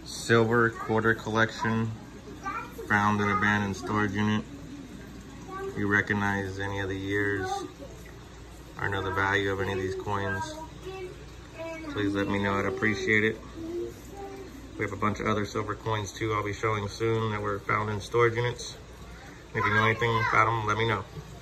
silver quarter collection found in an abandoned storage unit. If you recognize any of the years or know the value of any of these coins, please let me know. I'd appreciate it. We have a bunch of other silver coins too I'll be showing soon that were found in storage units. If you know anything about them, let me know.